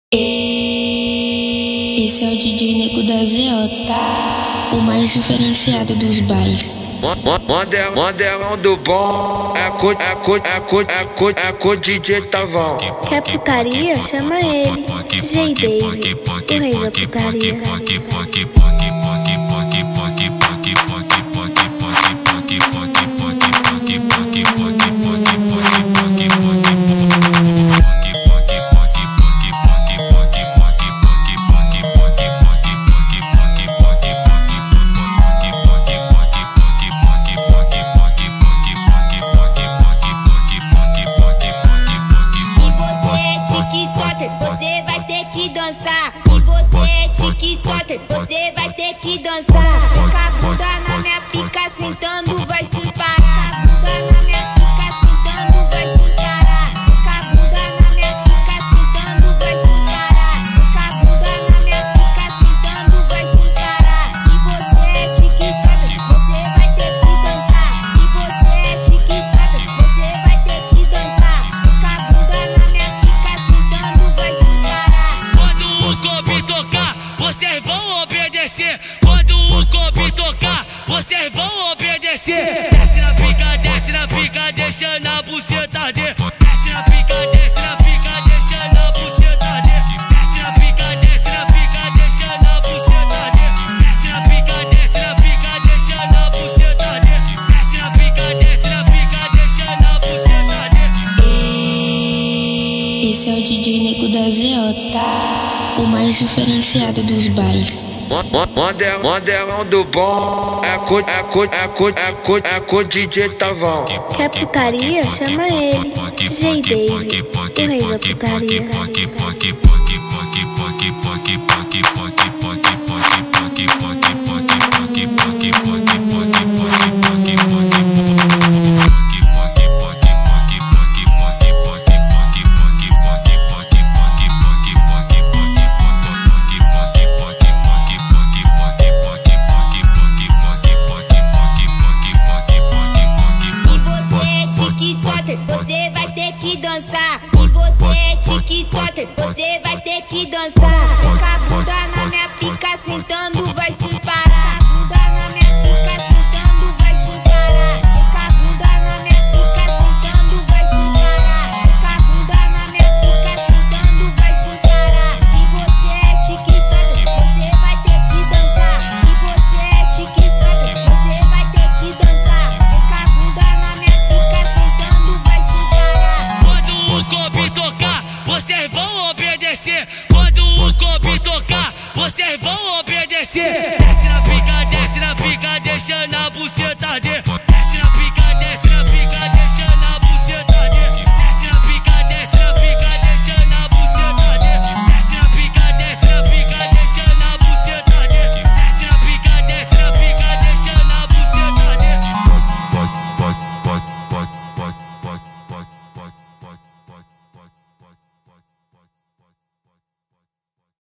Esse é o DJ Nego da ZJ, o mais diferenciado dos bailes. Modelão do bom, é com DJ Tavão. Quer putaria? Chama ele, DJ Dave, o rei da putaria. Você vai ter que dançar. E você é TikToker, você vai ter que dançar. Com a bunda na minha pica sentando vai se parar. Com a bunda na minha pica sentando vai se parar. Com a bunda na minha pica sentando vai se parar. Com a bunda na minha pica sentando vai se parar. Se você é TikToker, você vai ter que dançar. Se você é TikToker, você vai ter que dançar. Com a bunda na minha pica sentando vai se parar. Quando o Kobe tocar, vocês vão obedecer. Quando o Kobe tocar, vocês vão obedecer. Desce na pica, deixando a buceta arder. Desce na pica, deixando a buceta arder. Desce na pica, deixando a buceta arder. Desce na pica, deixando a buceta arder. Desce na pica, deixando a buceta arder. Esse é o DJ Nego da ZJ, o mais diferenciado dos bailes. Modelão do bom, é com DJ Tavão. Quer putaria? Chama ele, DJ Dave, o rei da putaria. Você vai ter que dançar. E você é TikToker, você vai ter que dançar. Com a bunda na minha pica sentando vai se parar. Com a bunda na minha pica sentando vai se parar. Com a bunda na minha pica sentando vai se parar. Com a bunda na minha pica sentando vai se parar. Se você é TikToker, você vai ter que dançar. Se você é TikToker, você vai ter que dançar. Com a bunda na minha pica sentando vai se parar. Quando o Kobe tocar, vocês vão obedecer. Quando o Kobe tocar, vocês vão obedecer. Desce na pica, deixando a buceta arder.